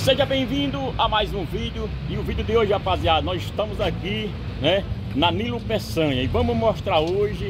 Seja bem-vindo a mais um vídeo. E o vídeo de hoje, rapaziada, nós estamos aqui, né, na Nilo Peçanha. E vamos mostrar hoje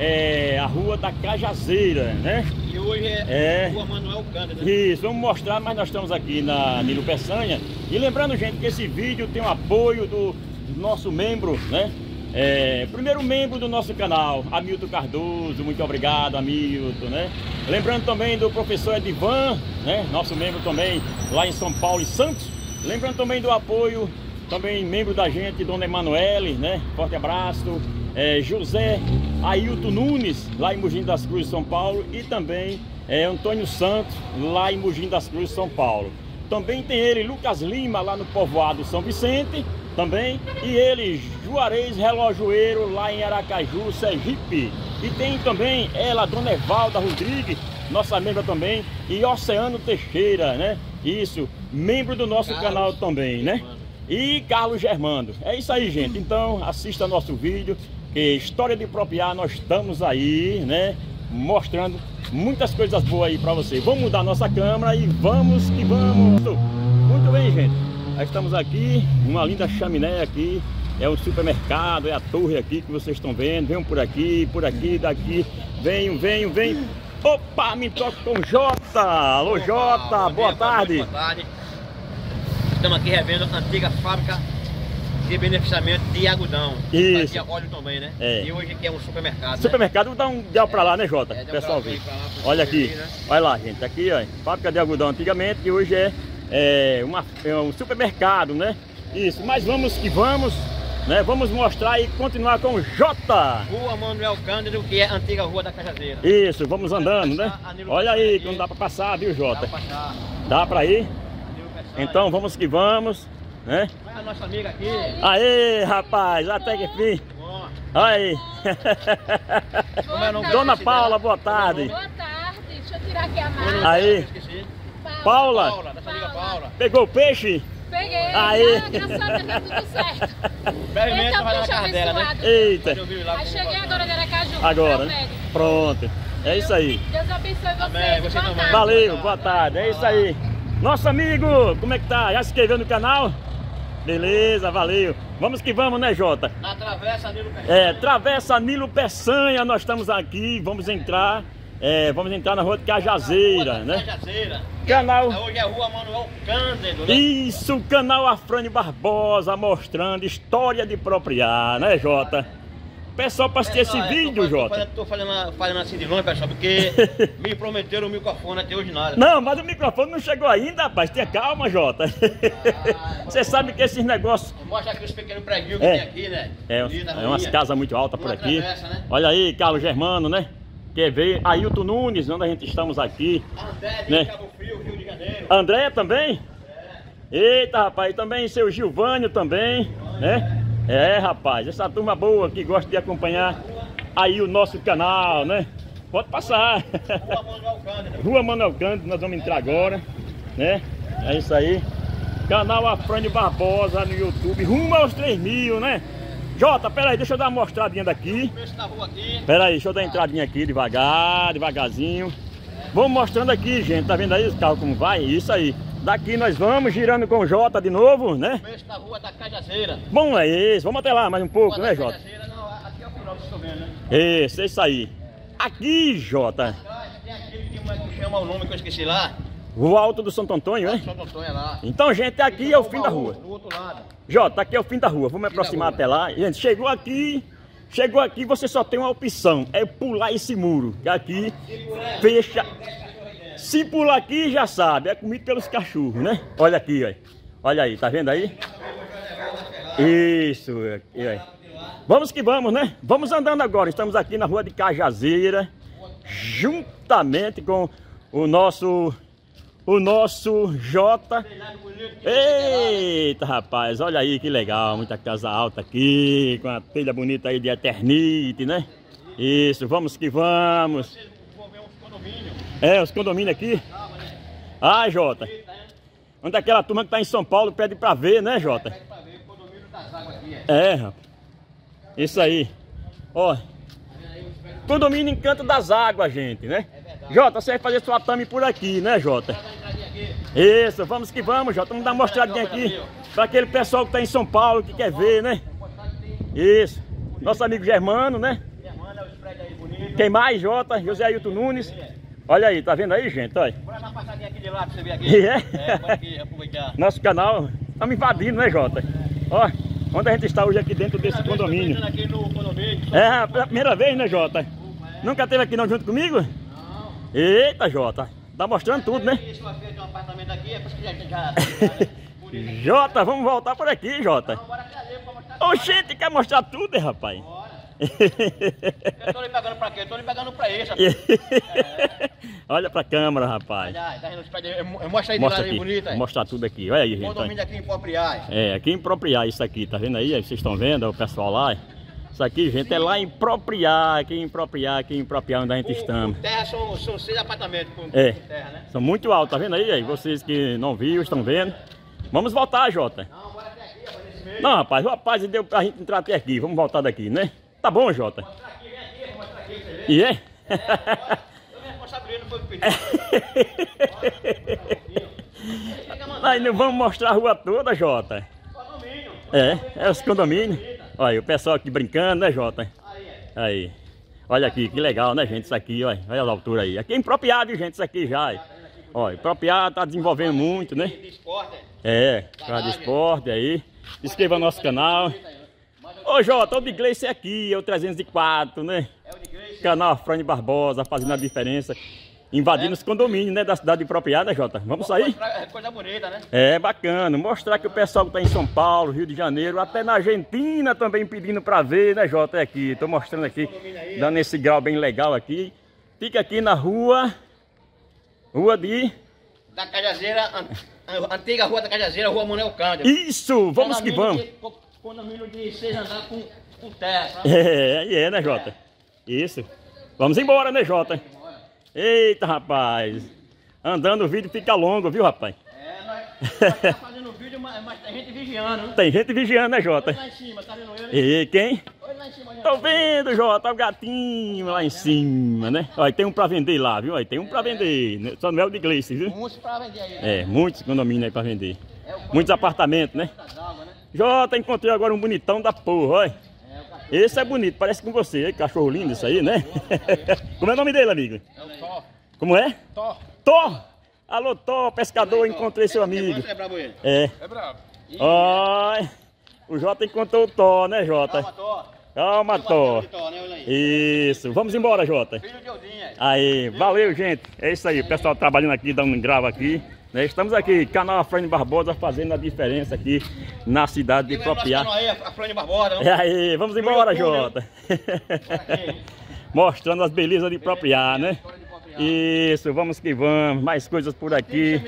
a Rua da Cajazeira, né? E hoje é Rua Manuel Cândido, né? Isso, vamos mostrar, mas nós estamos aqui na Nilo Peçanha. E lembrando, gente, que esse vídeo tem o apoio do nosso membro, né? Primeiro membro do nosso canal, Hamilton Cardoso. Muito obrigado, Hamilton, né? Lembrando também do professor Edivan, né? Nosso membro também lá em São Paulo e Santos. Lembrando também do apoio, também membro da gente, Dona Emanuele, né? Forte abraço. José Ailton Nunes, lá em Mogi das Cruzes, São Paulo. E também Antônio Santos, lá em Mogi das Cruzes, São Paulo. Também tem ele, Lucas Lima, lá no povoado São Vicente. Também, e ele, Juarez Relojoeiro, lá em Aracaju, Sergipe. E tem também ela, Dona Evalda Rodrigues, nossa membra também, e Oceano Teixeira, né? Isso, membro do nosso canal também, né? E Carlos Germando. É isso aí, gente. Então, assista nosso vídeo, que História de Propriar, nós estamos aí, né? Mostrando muitas coisas boas aí pra você. Vamos mudar nossa câmera e vamos que vamos. Muito bem, gente. Nós estamos aqui, uma linda chaminé aqui, é um supermercado, é a torre aqui que vocês estão vendo. Venham por aqui, daqui, venham. Opa, me toca com Jota. Alô, Jota, boa tarde. Boa tarde. Estamos aqui revendo a antiga fábrica de beneficiamento de algodão. Isso. Fazia óleo também, né? E hoje aqui é um supermercado. Supermercado, vou dar um dial pra lá, né, Jota? Pessoal, ver. Olha aqui, né? olha lá, gente, aqui, ó, fábrica de algodão antigamente, e hoje é um supermercado, né? Isso, mas vamos que vamos, né? Vamos mostrar e continuar com o Jota. Rua Manuel Cândido, que é a antiga Rua da Cajazeira. Isso, vamos andando, né? Olha aí, que não dá pra passar, viu, Jota? Dá pra passar. Dá pra ir? Então vamos que vamos, né? Olha a nossa amiga aqui. Aê, rapaz, até que enfim. Olha aí. Dona Paula, boa tarde. Boa tarde, deixa eu tirar aqui a mala. Aí, Paula. Nossa amiga Paula. Pegou o peixe? Peguei. Aí. Graças a Deus, tudo certo. Brevemente Esse é o vai lá na peixe casa dela, né? abençoado. Eita. Aí cheguei agora de Aracaju. Agora, meu né? prédio. Pronto. É isso aí. Deus abençoe Amém, vocês. você Boa também. tarde. Valeu, boa tarde. É isso aí. Nosso amigo, como é que tá? Já se inscreveu no canal? Beleza, valeu. Vamos que vamos, né, Jota? Na Travessa Nilo Peçanha. Travessa Nilo Peçanha, nós estamos aqui, vamos entrar na Rua de Cajazeira, né? Cajazeira. Canal... Hoje é a Rua Manuel Cândido, né? Isso, canal Afrânio Barbosa, mostrando história de propriar, né, Jota? Pessoal, para assistir esse vídeo, Jota. Tô falando assim de longe, pessoal, porque me prometeram o microfone até hoje nada. Não, mas o microfone não chegou ainda, rapaz. Tenha calma, Jota. Você sabe que esses negócios... Mostra aqui os pequenos prédios que tem aqui, né? Umas casas muito altas por aqui. Travessa, né? Olha aí, Carlos Germano, né? Quer ver? Ailton Nunes, onde a gente estamos aqui. André de né? Cabo Frio, Rio de Janeiro. André também? Eita, rapaz, também seu Gilvânio também, né? Rapaz, essa turma boa que gosta de acompanhar aí o nosso canal, né? Pode passar. Rua Manuel Cândido. Rua Manuel Cândido, nós vamos entrar agora, né? É isso aí. Canal Afrânio Barbosa no YouTube, rumo aos 3.000, né? Jota, peraí, deixa eu dar uma mostradinha daqui. Peraí, deixa eu dar uma entradinha aqui, devagarzinho. Vamos mostrando aqui, gente, tá vendo aí os carros como vai? Isso aí. Daqui nós vamos girando com o Jota de novo, né? Começo da Rua da Cajazeira. Bom, é isso. Vamos até lá mais um pouco, né, Jota? Não, aqui é o final que estou vendo, né? Isso aí. Aqui, Jota. Tem aquele que chama o nome que eu esqueci lá. Rua Alto do Santo Antônio, né? Santo Antônio é lá. Então, gente, aqui é o fim da rua. Do outro lado. Jota, aqui é o fim da rua. Vamos me aproximar até lá. Gente, chegou aqui, você só tem uma opção. É pular esse muro. Que aqui fecha. Se pular aqui, já sabe. É comido pelos cachorros, né? Olha aqui, ó. Olha aí, tá vendo aí? Isso. Aí. Vamos que vamos, né? Vamos andando agora. Estamos aqui na Rua de Cajazeira. Juntamente com o nosso Jota. Eita, rapaz, olha aí que legal, muita casa alta aqui, com a telha bonita aí de Eternite, né? Isso, vamos que vamos. Os condomínios aqui. Ah, Jota. Onde aquela turma que tá em São Paulo pede pra ver, né, Jota? Pede pra ver o condomínio das águas aqui, rapaz. Isso aí. Ó. Condomínio Encanto das Águas, gente, né? Jota, você vai fazer sua tame por aqui, né, Jota? Isso, vamos que vamos, Jota. Vamos dar uma mostradinha aqui para aquele pessoal que tá em São Paulo, que quer ver, né? Isso. Nosso amigo Germano, né? Quem mais, Jota? José Ailton Nunes. Olha aí, tá vendo aí, gente? Olha. Bora dar uma passadinha aqui de lá pra você ver aqui. Bora aqui aproveitar. Nosso canal, estamos invadindo, né, Jota? Ó, onde a gente está hoje aqui dentro desse condomínio. Aqui no condomínio. É, pela primeira vez, né, Jota? Nunca esteve aqui não junto comigo? Não. Eita, Jota. Tá mostrando tudo, né? Um apartamento aqui, é por isso que já Jota, vamos voltar por aqui, Jota. Não, bora trazer pra mostrar. Oxente, quer mostrar tudo, hein, rapaz? Bora. Eu tô lhe pegando pra quê? Eu tô lhe pegando pra isso, rapaz. Olha pra câmera, rapaz. Olha, tá vendo os prédios? Mostra aí de Mostra lá, aqui, bonita. vou mostrar tudo aqui. Olha aí, gente. Condomínio aqui em Propriais. É, aqui em Propriais isso aqui, tá vendo aí? Vocês estão vendo o pessoal lá? Isso aqui, gente, é lá em Propriais, aqui em Propriais onde a gente estamos. Terra são 6 apartamentos por terra, né? São muito altos, tá vendo aí? Vocês que não viram, estão vendo. Vamos voltar, Jota. Não, bora até aqui, rapaz, nesse meio. Não, rapaz, deu pra gente entrar até aqui. Vamos voltar daqui, né? Tá bom, Jota? Mostrar aqui, vem aqui, vou mostrar aqui, você vê. E é? Bora. Eu me responsabilizo, não foi o que pediu. Nós não vamos mostrar a rua toda, Jota. Condomínio. É os condomínios. Olha, o pessoal aqui brincando, né, Jota? Aí. Olha aqui, que legal, né, gente? Isso aqui, olha. Olha a altura aí. Aqui é impropriado, gente, isso aqui já. Olha, impropriado, tá desenvolvendo muito, né? Casa de esporte aí. Se inscreva no nosso canal. Ô, Jota, o de Gleice é aqui, é o 304, né? Canal Afrânio Barbosa, fazendo a diferença. Invadindo os condomínios, né, da cidade de Propriais, né, Jota? Vamos sair? Coisa bonita, né? É, bacana. Mostrar que o pessoal que tá em São Paulo, Rio de Janeiro, até na Argentina também pedindo pra ver, né, Jota? É aqui, tô mostrando aqui, dando esse grau bem legal aqui. Fica aqui na rua da Cajazeira, antiga rua da Cajazeira, rua Manuel Cândido. Isso, vamos que vamos. Condomínio de 6 andares com terra, sabe? É, né, Jota? Isso. Vamos embora, né, Jota? Eita, rapaz. Andando o vídeo fica longo, viu, rapaz? Nós estamos fazendo vídeo, mas tem gente vigiando, né? Tem gente vigiando, né, Jota? Olha lá em cima, tá vendo ele? E quem? Olha lá em cima, gente. Tô vendo, Jota, o gatinho lá em cima, né? Olha, tem um pra vender lá, viu? Olha, tem um pra vender, né? Só não é o de Gleice, viu? Muitos pra vender aí, né? Muitos condomínios aí pra vender. Muitos apartamentos, né? Jota, encontrei agora um bonitão da porra, olha. Esse é bonito, parece com você, cachorro lindo isso aí, né? Como é o nome dele, amigo? É o Thor. Como é? Thor. Thor! Alô, Thor, pescador, encontrei seu amigo. É brabo ele? É. É brabo. Olha, o Jota encontrou o Thor, né, Jota? Calma, Thor. Calma, Thor. Né? Olha aí. Isso, vamos embora, Jota. Filho de Odinha. Aí, valeu, gente. É isso aí, o pessoal trabalhando aqui, dando um gravo aqui. Né? Estamos aqui, canal Afrânio Barbosa, fazendo a diferença aqui na cidade de Propriais. Afrânio Barbosa. É aí, vamos embora, Jota. Mostrando as belezas de Propriais, né? Isso, vamos que vamos. Mais coisas por aqui.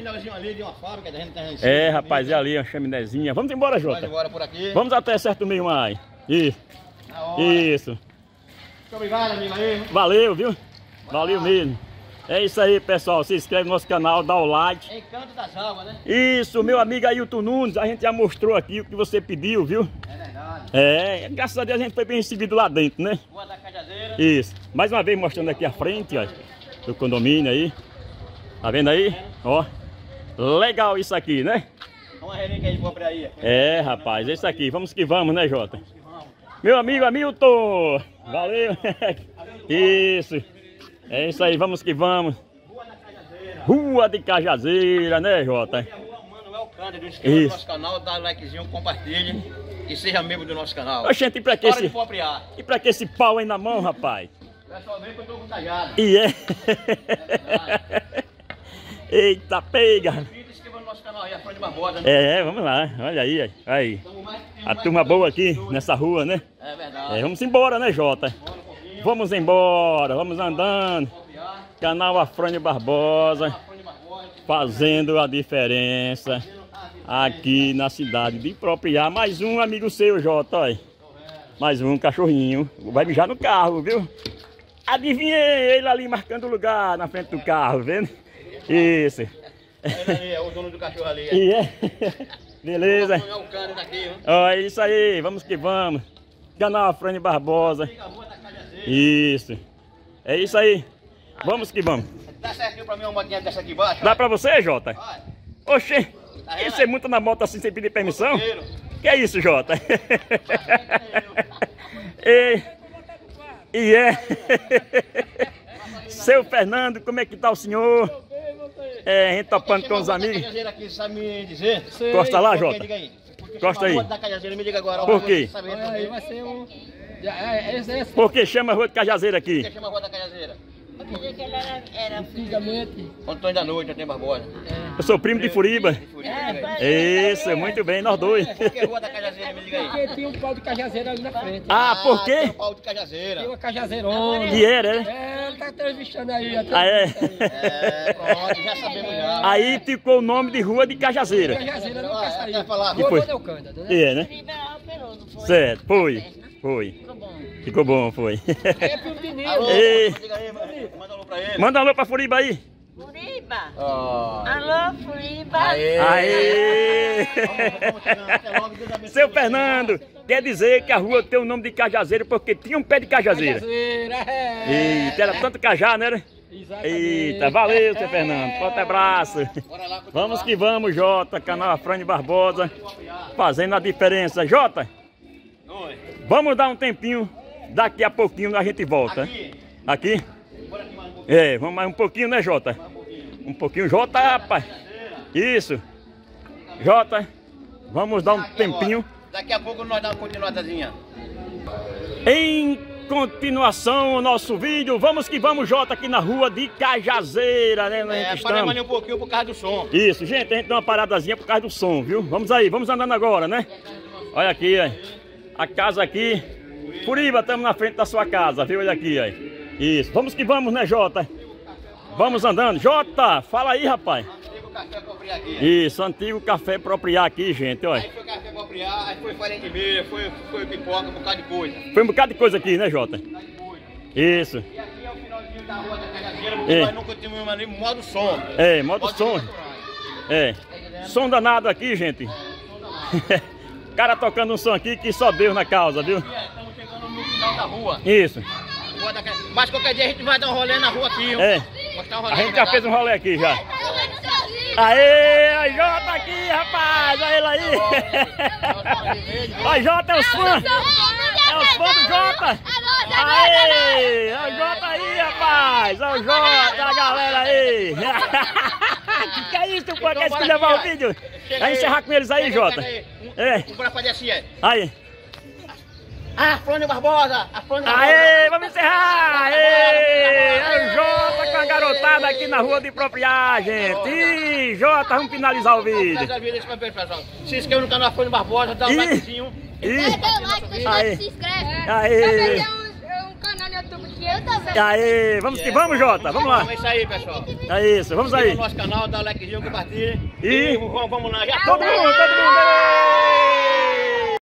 É, rapaz, é ali uma chaminézinha. Vamos embora, Jota. Vamos embora por aqui. Vamos até certo meio mais. Isso. Isso. Muito obrigado, amigo aí. Valeu, viu? Valeu mesmo. É isso aí, pessoal. Se inscreve no nosso canal, dá o like. Encanto das Águas, né? Isso, meu amigo Ailton Nunes, a gente já mostrou aqui o que você pediu, viu? É verdade. É, graças a Deus a gente foi bem recebido lá dentro, né? Rua da Cajazeira. Isso. Mais uma vez mostrando aqui a frente, ó, do condomínio aí. Tá vendo aí? Ó. Legal isso aqui, né? Uma relíquia aí de Propriais. É, rapaz, é isso aqui. Vamos que vamos, né, Jota? Meu amigo Hamilton. Valeu. Isso. É isso aí, vamos que vamos. Rua de Cajazeira, né, Jota? Rua Manuel Cândido, inscreva no nosso canal, dá likezinho, compartilhe e seja membro do nosso canal. Oxente, e pra que esse pau aí na mão, rapaz? O pessoal vem que eu tô contagiado. E é? Eita, pega! Inscreva no nosso canal aí, Afrânio Barbosa, né? É, vamos lá, olha aí, aí. A turma boa aqui, nessa rua, né? É verdade. Vamos embora, né, Jota? Vamos embora, vamos andando. Canal Afrânio Barbosa, fazendo a diferença aqui na cidade de Propriais. Mais um amigo seu, Jota, olha. Mais um cachorrinho. Vai mijar no carro, viu? Adivinhei ele ali marcando o lugar na frente do carro, vendo? Isso. Ele ali é o dono do cachorro ali. E é? Beleza? Ó, é isso aí, vamos que vamos. Canal Afrânio Barbosa. Isso. É isso aí. Vamos que vamos. Dá certinho pra mim uma motinha dessa aqui embaixo? Dá pra você, Jota? Oxê, isso é muito na moto assim sem pedir permissão? Que é isso, Jota? E é... Seu Fernando, como é que tá o senhor? A gente topando com os amigos. Aqui, sabe me dizer? Costa lá, Jota. Costa aí. Me diga agora. Por quê? Aí vai ser um... Por que chama Rua de Cajazeira aqui? Por que chama Rua da Cajazeira? Porque que ele era Antigamente. Antônio da Noite, Antônio Barbosa. Eu sou primo de Furiba. Isso, muito bem, nós dois. Por que Rua da Cajazeira? Me diga aí. Porque tinha um pau de cajazeira ali na frente. Ah, por Tem quê? um pau de Cajazeira. Tem uma cajazeirona. Que era, né? Ele tá entrevistando aí. Ah, é? Pronto, já sabemos já. Aí ficou o nome de Rua de Cajazeira. Cajazeira não quer sair. Quer falar? Que foi? Rua Neocândida, né? É, né? Certo, foi. Ficou bom. Ficou bom, foi. É filho de Nilo. Alô, Ei. diga aí, manda um alô pra ele. Manda um alô pra Furiba aí. Furiba. Ó. Alô, Furiba. Aê. Aê! Vamos chegando, até logo, Deus abençoe Seu você. Fernando, quer dizer que a rua tem o nome de Cajazeira porque tinha um pé de cajazeira. Cajazeira, Eita, era tanto cajá, né? Exatamente. Eita, valeu, seu Fernando. Forte abraço. Vamos que vamos, Jota, canal Afrânio Barbosa, fazendo a diferença. Jota, Oi. vamos dar um tempinho, daqui a pouquinho a gente volta. Aqui. Aqui? Bora aqui mais um pouquinho. É, vamos mais um pouquinho, né, Jota? Um pouquinho, Jota, rapaz. Isso. Jota, vamos dar um tempinho. Daqui a pouco nós damos uma continuadazinha. Em continuação o nosso vídeo, vamos que vamos, Jota, aqui na rua de Cajazeira, né? Paramos ali um pouquinho por causa do som. Isso, gente, a gente deu uma paradazinha por causa do som, viu? Vamos aí, vamos andando agora, né? Olha aqui, ó. A casa aqui. Furiba, estamos na frente da sua casa, viu? Olha aqui, ó. Isso, vamos que vamos, né, Jota? Vamos andando. Jota, fala aí, rapaz. Antigo café Propriar aqui. Isso, antigo café Propriar aqui, gente, olha. Aí foi café Propriar, aí foi farinha de milho, foi pipoca, um bocado de coisa. Foi um bocado de coisa aqui, né, Jota? Isso. E aqui é o finalzinho da Rua da Cajazeira, porque nós nunca tivemos ali modo som. É, modo som. É. Som danado aqui, gente. O cara tocando um som aqui que só Deus na causa, viu? Estamos chegando no final da rua. Isso. Mas qualquer dia a gente vai dar um rolê na rua aqui. É. Mostrar um rolê. A gente já fez um rolê aqui já. Aê, a Jota aqui, rapaz. Olha ele aí. A Jota é os fãs. É os fãs do Jota. Aê, é o Jota aí, rapaz. É o Jota, a galera aí. Que é isso, pô? Quer que levar o vídeo? Vai encerrar com eles aí, Jota. É. Bora fazer assim, é. Aí. Afrânio Barbosa! Afrânio Barbosa! Aê, vamos encerrar! Aê! É o Jota com a garotada aqui na rua de Propriar, gente. Ih, Jota, vamos finalizar o vídeo. Se inscreva no canal Afrânio Barbosa, dá um likezinho. Aí. Se inscreve. Aê! Um canal no YouTube que eu também. Aê, vamos que vamos, Jota, vamos lá. É isso aí, pessoal. É isso, vamos aí. No nosso canal, dá o likezinho, compartilha. E vamos lá. Já todo mundo!